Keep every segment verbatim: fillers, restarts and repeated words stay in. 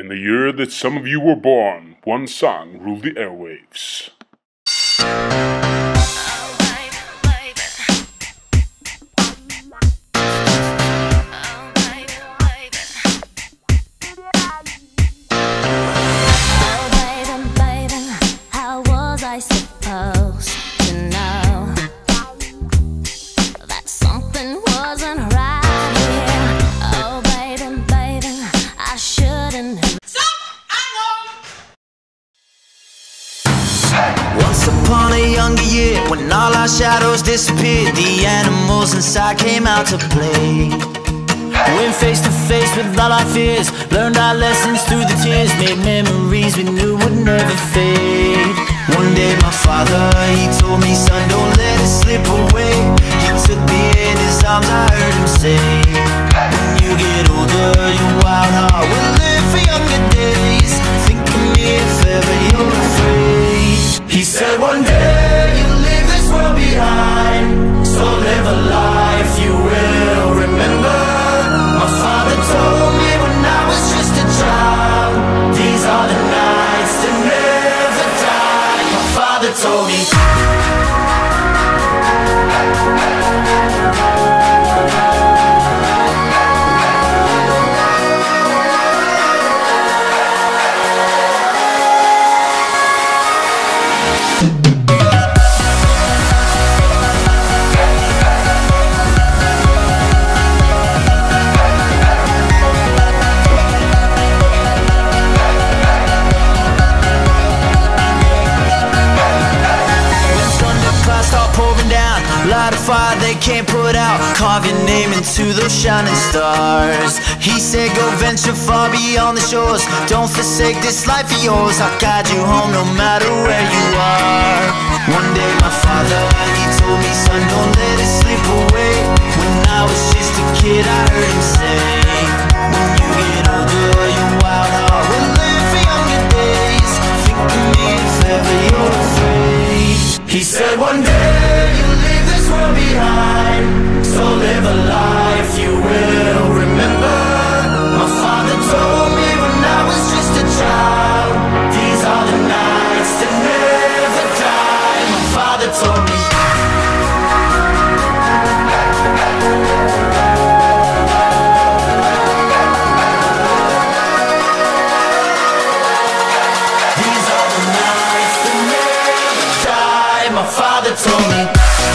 In the year that some of you were born, one song ruled the airwaves. Once upon a younger year, when all our shadows disappeared, the animals inside came out to play. Went face to face with all our fears, learned our lessons through the tears, made memories we knew would never fade. One day my father, he told me, son, don't let it slip away. He took me in his arms, I heard him say, when you get older, your wild heart will live for younger days. Think of me if ever you're afraid. He said one day you'll leave this world behind, so live a life you will remember. My father told me when I was just a child, these are the nights that never die. My father told me. Light a fire they can't put out, carve your name into those shining stars. He said go venture far beyond the shores, don't forsake this life of yours. I'll guide you home no matter where you are. One day my father, he told me, son, don't let it slip away. When I was just a kid I heard him say, when you get older your wild heart will live for younger days. Think of me if ever you're afraid. He said one day you'll leave this world behind, so live a life you will remember. My father told me when I was just a child, these are the nights that never die. My father told me. These are the nights that never die. My father told me.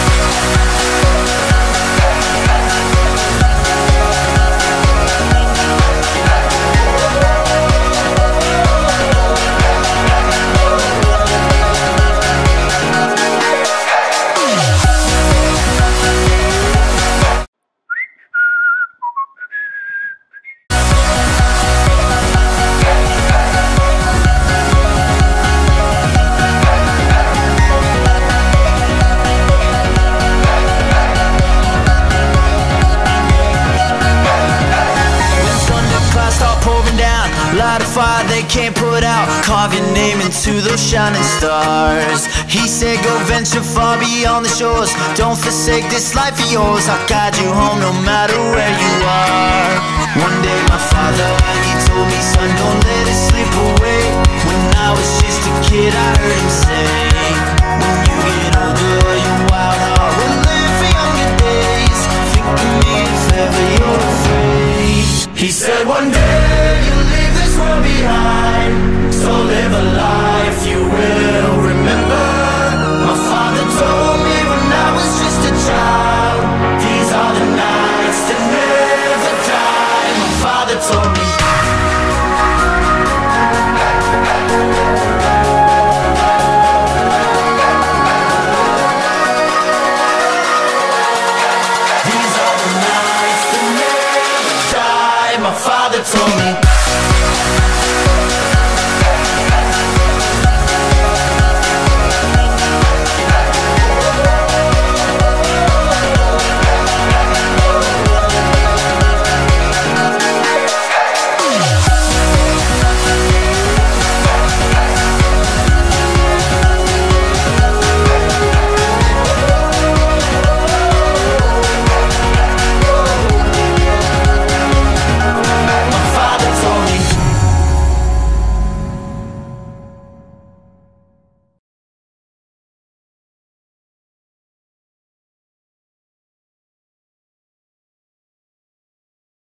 Light a fire they can't put out, carve your name into those shining stars. He said go venture far beyond the shores, don't forsake this life of yours. I'll guide you home no matter where you are. One day my father, he told me, son, don't let it slip away. When I was just a kid I heard him say, when you get older your wild heart will live for younger days. Think of me if ever you're afraid. He said one day you'll leave this world behind, so live a life you will remember.